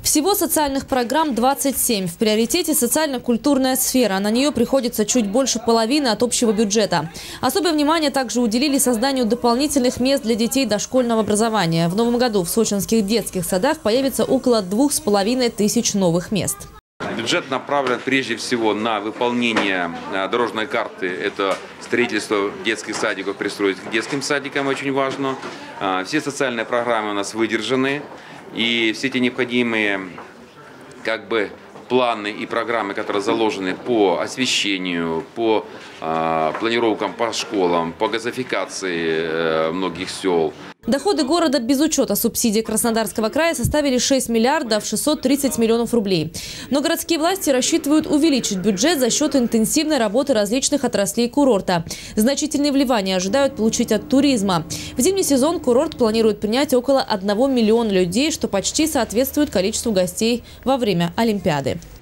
Всего социальных программ 27. В приоритете социально-культурная сфера. На нее приходится чуть больше половины от общего бюджета. Особое внимание также уделили созданию дополнительных мест для детей дошкольного образования. В новом году в сочинских детских садах появится около 2500 новых мест. Бюджет направлен прежде всего на выполнение дорожной карты. Это строительство детских садиков, пристроить к детским садикам очень важно. Все социальные программы у нас выдержаны. И все эти необходимые планы и программы, которые заложены по освещению, по планировкам по школам, по газификации многих сел. Доходы города без учета субсидий Краснодарского края составили 6 миллиардов 630 миллионов рублей. Но городские власти рассчитывают увеличить бюджет за счет интенсивной работы различных отраслей курорта. Значительные вливания ожидают получить от туризма. В зимний сезон курорт планирует принять около 1 миллиона людей, что почти соответствует количеству гостей во время Олимпиады.